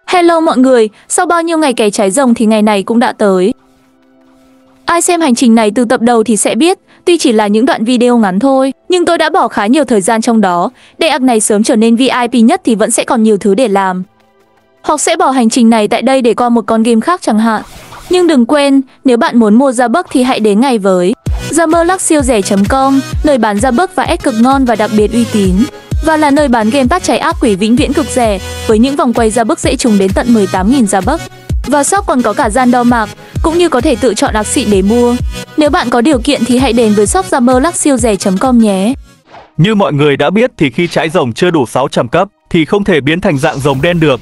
Hello mọi người, sau bao nhiêu ngày cày trái rồng thì ngày này cũng đã tới. Ai xem hành trình này từ tập đầu thì sẽ biết, tuy chỉ là những đoạn video ngắn thôi, nhưng tôi đã bỏ khá nhiều thời gian trong đó. Để ạc này sớm trở nên VIP nhất thì vẫn sẽ còn nhiều thứ để làm. Hoặc sẽ bỏ hành trình này tại đây để qua một con game khác chẳng hạn. Nhưng đừng quên, nếu bạn muốn mua Robux thì hãy đến ngay với Roblox.com, nơi bán Robux và S cực ngon và đặc biệt uy tín. Và là nơi bán game tát cháy ác quỷ vĩnh viễn cực rẻ, với những vòng quay Robux dễ trùng đến tận 18.000 Robux. Và shop còn có cả gian đo mạc, cũng như có thể tự chọn ạc xịn để mua. Nếu bạn có điều kiện thì hãy đến với shop Roblox.com nhé. Như mọi người đã biết thì khi trái rồng chưa đủ 600 cấp thì không thể biến thành dạng rồng đen được.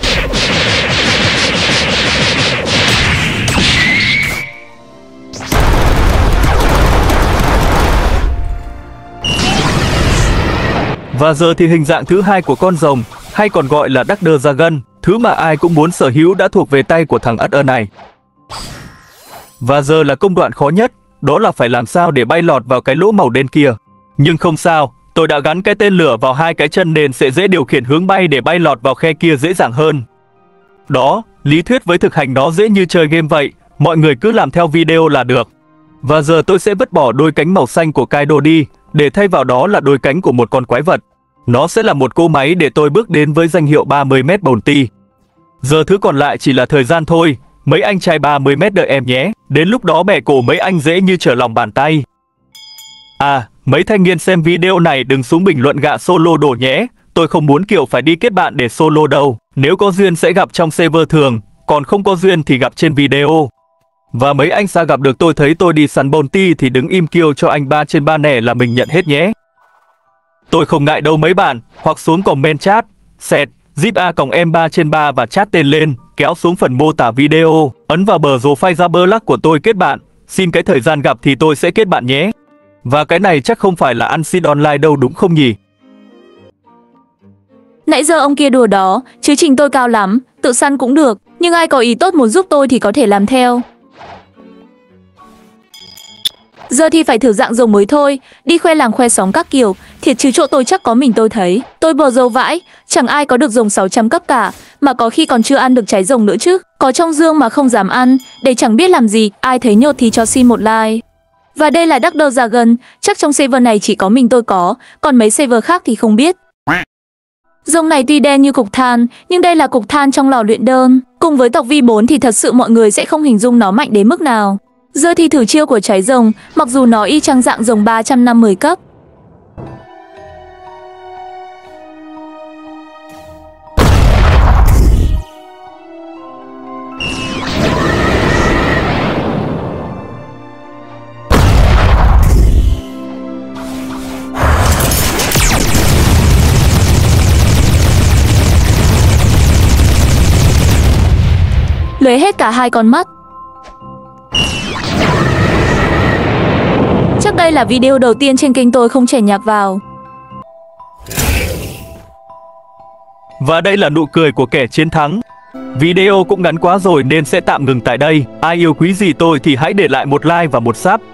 Và giờ thì hình dạng thứ hai của con rồng, hay còn gọi là Dark Dragon, thứ mà ai cũng muốn sở hữu đã thuộc về tay của thằng Usher này. Và giờ là công đoạn khó nhất, đó là phải làm sao để bay lọt vào cái lỗ màu đen kia. Nhưng không sao, tôi đã gắn cái tên lửa vào hai cái chân nên sẽ dễ điều khiển hướng bay để bay lọt vào khe kia dễ dàng hơn. Đó, lý thuyết với thực hành nó dễ như chơi game vậy, mọi người cứ làm theo video là được. Và giờ tôi sẽ vứt bỏ đôi cánh màu xanh của Kaido đi, để thay vào đó là đôi cánh của một con quái vật. Nó sẽ là một cỗ máy để tôi bước đến với danh hiệu 30m bounty. Giờ thứ còn lại chỉ là thời gian thôi, mấy anh trai 30m đợi em nhé, đến lúc đó bẻ cổ mấy anh dễ như trở lòng bàn tay. À, mấy thanh niên xem video này đừng xuống bình luận gạ solo đồ nhé, tôi không muốn kiểu phải đi kết bạn để solo đâu. Nếu có duyên sẽ gặp trong server thường, còn không có duyên thì gặp trên video. Và mấy anh xa gặp được tôi thấy tôi đi săn bounty thì đứng im kêu cho anh 3/3 nẻ là mình nhận hết nhé. Tôi không ngại đâu mấy bạn, hoặc xuống comment chat, sẹt, zip A-em 3/3 và chat tên lên, kéo xuống phần mô tả video, ấn vào bờ rồ file Roblox của tôi kết bạn, xin cái thời gian gặp thì tôi sẽ kết bạn nhé. Và cái này chắc không phải là ăn xin online đâu đúng không nhỉ? Nãy giờ ông kia đùa đó, chứ trình tôi cao lắm, tự săn cũng được, nhưng ai có ý tốt muốn giúp tôi thì có thể làm theo. Giờ thì phải thử dạng rồng mới thôi, đi khoe làng khoe sóng các kiểu, thiệt chứ chỗ tôi chắc có mình tôi thấy. Tôi bờ dâu vãi, chẳng ai có được rồng 600 cấp cả, mà có khi còn chưa ăn được trái rồng nữa chứ. Có trong dương mà không dám ăn, để chẳng biết làm gì, ai thấy nhột thì cho xin một like. Và đây là Dark Dragon, chắc trong server này chỉ có mình tôi có, còn mấy server khác thì không biết. Rồng này tuy đen như cục than, nhưng đây là cục than trong lò luyện đơn. Cùng với tộc V4 thì thật sự mọi người sẽ không hình dung nó mạnh đến mức nào. Giờ thì thử chiêu của trái rồng, mặc dù nó y chang dạng rồng 350 cấp. Lấy hết cả hai con mắt. Chắc đây là video đầu tiên trên kênh tôi không chèn nhạc vào. Và đây là nụ cười của kẻ chiến thắng. Video cũng ngắn quá rồi nên sẽ tạm ngừng tại đây. Ai yêu quý gì tôi thì hãy để lại một like và một sub.